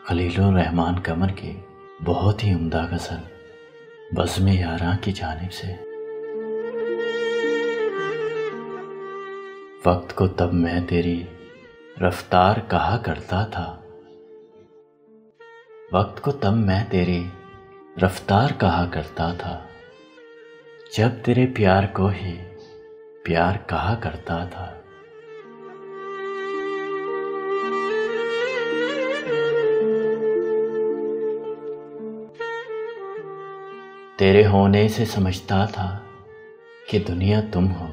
खलीलुर रहमान कमर की बहुत ही उम्दा गज़ल बज़्म यारां की जानिब से। वक्त को तब मैं तेरी रफ्तार कहा करता था, वक्त को तब मैं तेरी रफ्तार कहा करता था, जब तेरे प्यार को ही प्यार कहा करता था। तेरे होने से समझता था कि दुनिया तुम हो,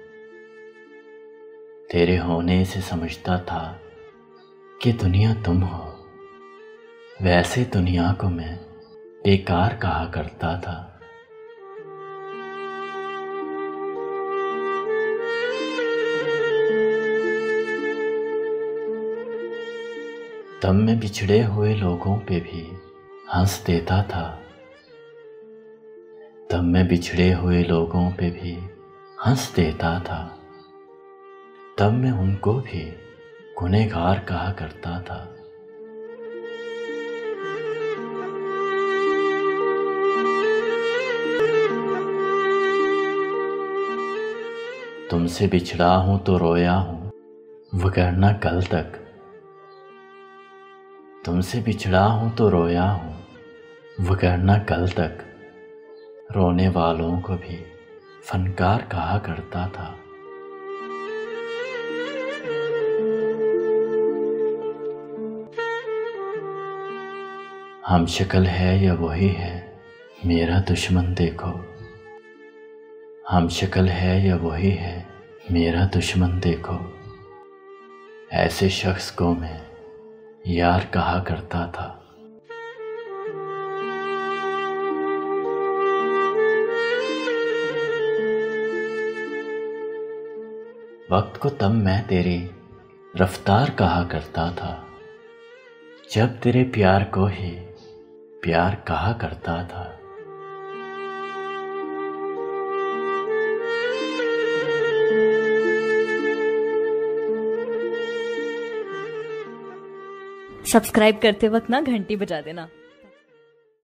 तेरे होने से समझता था कि दुनिया तुम हो, वैसे दुनिया को मैं बेकार कहा करता था। तब मैं बिछड़े हुए लोगों पे भी हंस देता था, तब मैं बिछड़े हुए लोगों पे भी हंस देता था, तब मैं उनको भी गुनहगार कहा करता था। तुमसे बिछड़ा हूं तो रोया हूं वगरना कल तक, तुमसे बिछड़ा हूं तो रोया हूं वगरना कल तक, रोने वालों को भी फनकार कहा करता था। हम शक्ल है या वही है मेरा दुश्मन देखो, हम शक्ल है या वही है मेरा दुश्मन देखो, ऐसे शख्स को मैं यार कहा करता था। वक्त को तब मैं तेरी रफ्तार कहा करता था, जब तेरे प्यार को ही प्यार कहा करता था। सब्सक्राइब करते वक्त ना घंटी बजा देना।